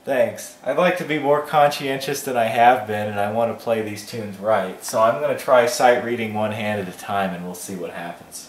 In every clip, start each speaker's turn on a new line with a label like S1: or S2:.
S1: Thanks. I'd like to be more conscientious than I have been, and I want to play these tunes right. So I'm going to try sight reading one hand at a time, and we'll see what happens.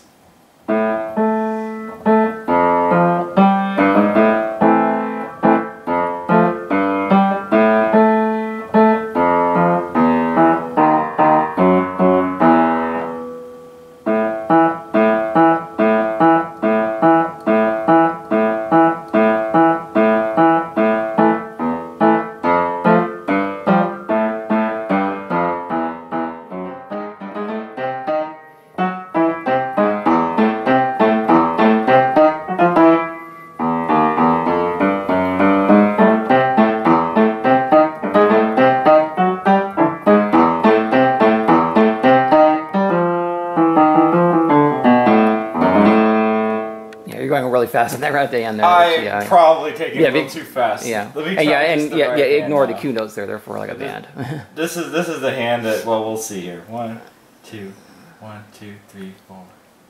S2: Fast on that right at the end there.
S1: I'm probably taking a little too fast.
S2: Yeah, ignore the Q notes there. Therefore, like a band.
S1: This is the hand that we'll see here. 1, 2, 1, 2, 3, 4.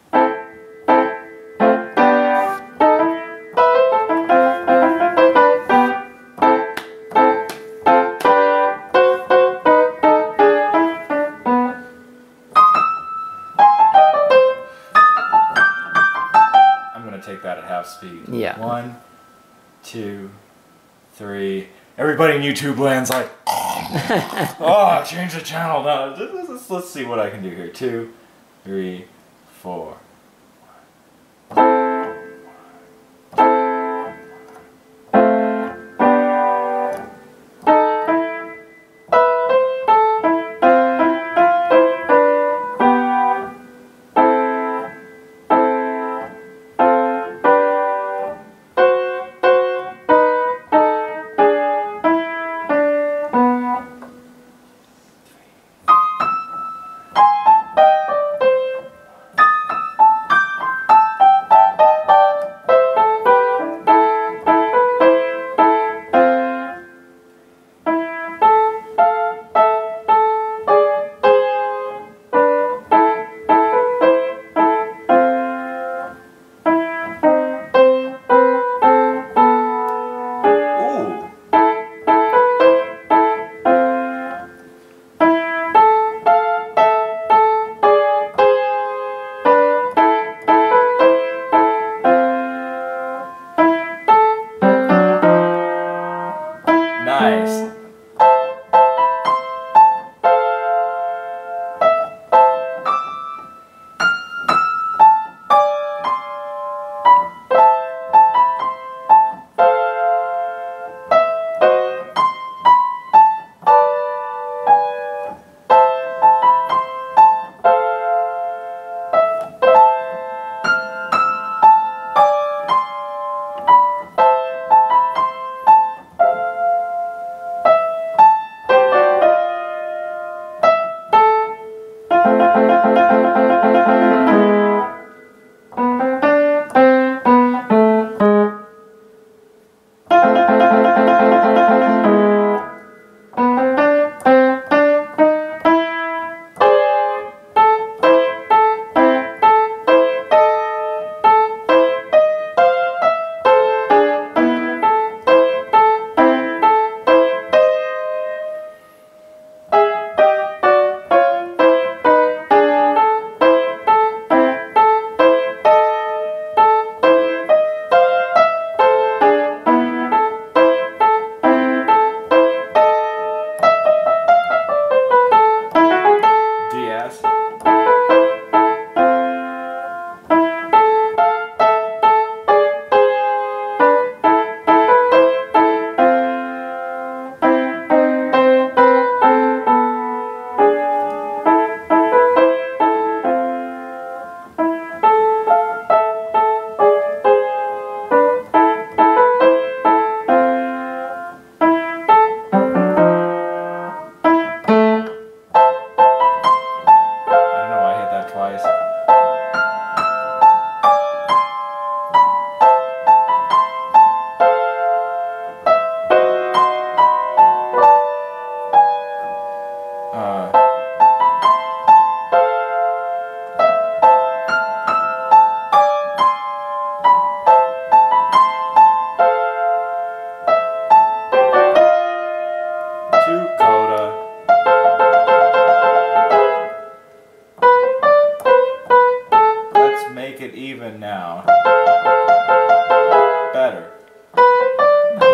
S1: Take that at half speed.
S2: Yeah.
S1: 1, 2, 3. Everybody in YouTube land's like, oh, change the channel. No, let's see what I can do here. 2, 3, 4. Nice.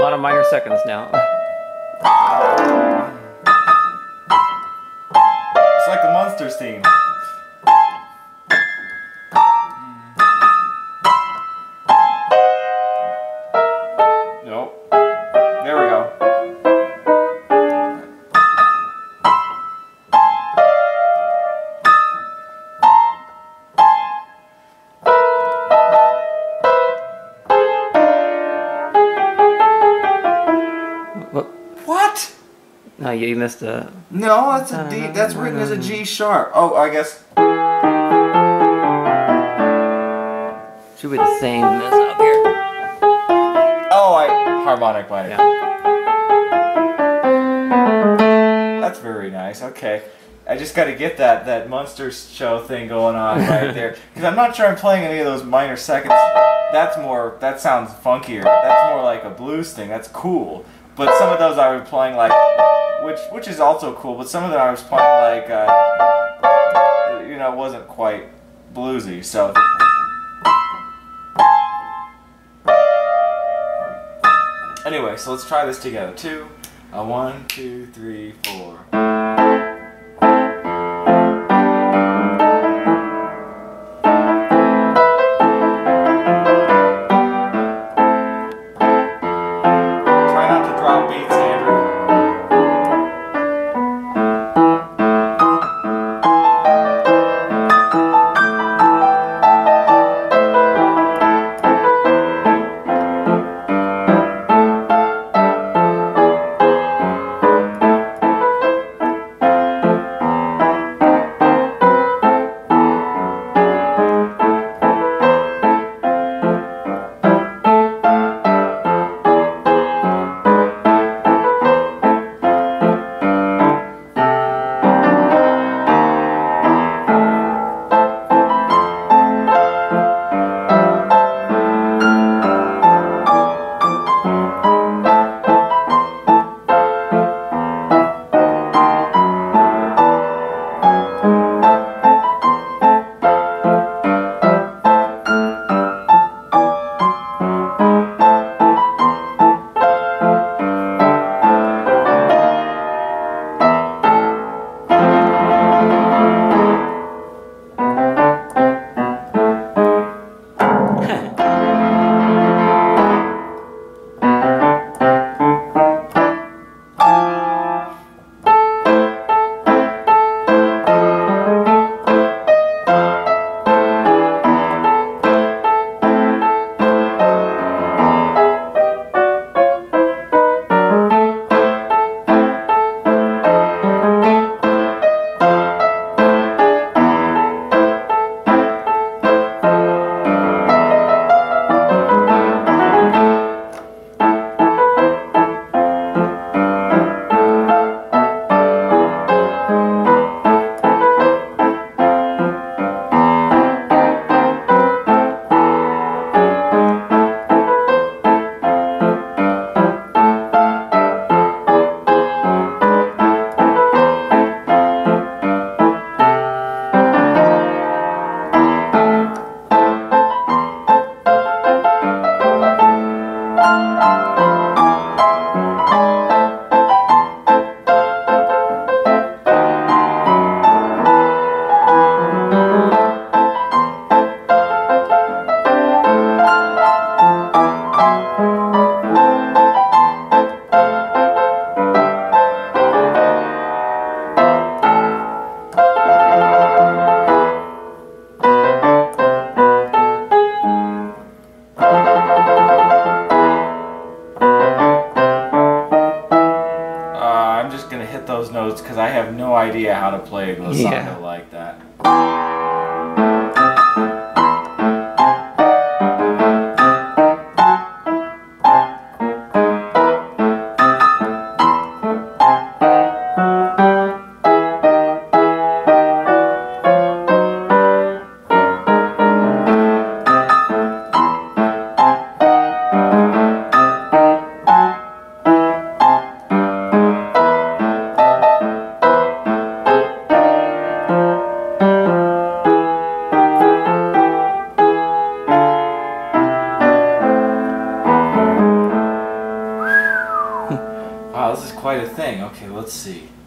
S2: lot of minor seconds now.
S1: It's like the Monsters theme. Nope. There we go. What?
S2: No, you missed a...
S1: No, that's a D. That's written as a G sharp. Oh, I guess.
S2: Should be the same as up here.
S1: Oh, harmonic minor.
S2: Yeah.
S1: That's very nice. Okay. I just got to get that Monsters show thing going on right there. Because I'm not sure I'm playing any of those minor seconds. That sounds funkier. That's more like a blues thing. That's cool. But some of those I was playing like, which is also cool, but some of them I was playing like, you know, it wasn't quite bluesy, so. Anyway, so let's try this together. 1, 2, 3, 4. Because I have no idea how to play a glissando like that. Wow, this is quite a thing. Okay, let's see.